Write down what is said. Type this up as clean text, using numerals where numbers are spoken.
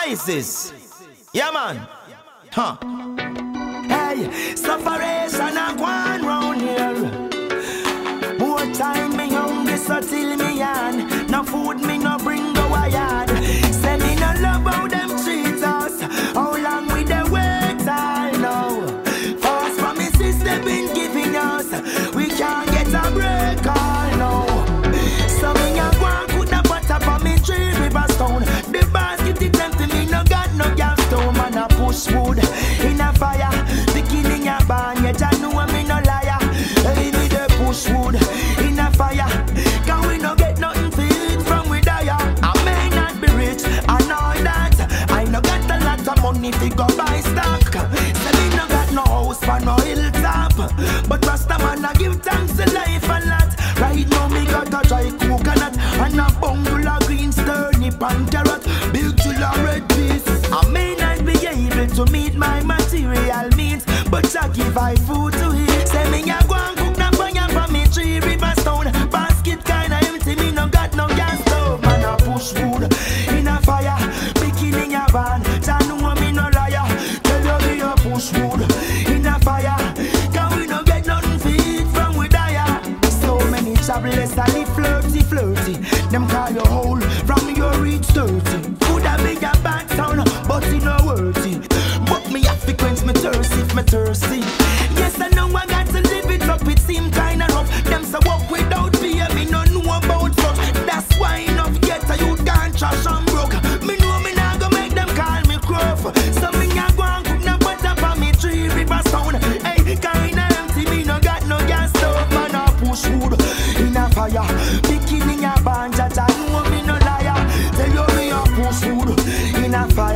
Isis. Yeah, man. Huh. Hey, sufferation a gone round here. More time me hungry, so till me on. No food me no bring go a yard. Say me no love how them treat us. How long we dey wait all now? Fast promises they been giving us. We can't get a break all now. So me a go and put the butter for me 3 River Stone. The basket it empty, me no got no gas stove. Man a push wood in a fire. Beginning a barn, yet I know me no liar. Hey, me the push wood in a fire. Can we no get nothing to eat from we die? I may not be rich and all that. I no got a lot of money to go buy stock. Say me no got no house for no hilltop. But Rasta man I give thanks to life a lot. Right now me got a dry coconut and a bungle of green turnip and carrot. Built to a red peas. I may not be able to meet my material needs, but I give I food to eat. Say me a go and cook the fire for me 3 River Stone. Basket kinda empty, me no got no gas stove. Man a push wood in a fire. Bikini a van, I know me no liar. Tell you me a push wood in a fire. Can we no get nothing to eat from we die? So many travelers I live flirty, flirty. Them call you whole from your reach 30. Coulda be a bad town, but it no worthy. But me have to quench me thirst if me thirsty. Yes, I know I got to live it up, it seem kinda rough. Them say walk without fear, me no know about such. That's why enough get a youth can't trash and broke. Me know me nah go make them call me gruff. So me a go and cook no butter for me 3 River Stone. Hey, kinda empty, me no got no gas stove. Man a push wood in a fire. Bikini a band, I know me no liar. Tell you me a push wood in a fire.